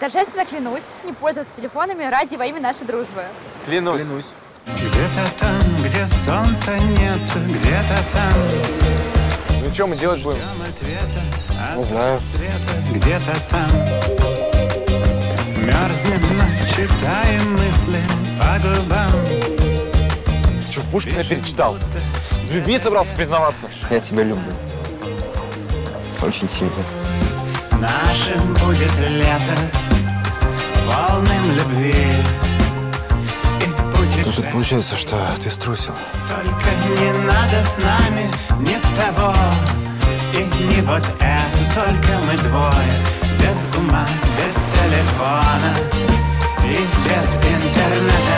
Торжественно клянусь не пользоваться телефонами ради во имя нашей дружбы. Клянусь. Где-то там, где солнца нет, где-то там. Ну что мы делать будем? Не знаю. Где-то там. Мерзнем, но читаем мысли по губам. Ты что, Пушкина перечитал? В любви собрался признаваться? Я тебя люблю. Очень сильно. Нашим будет лето, полным любви. Тут получается, что ты струсил. Только не надо с нами ни того и не вот это. Только мы двое, без ума, без телефона и без интернета.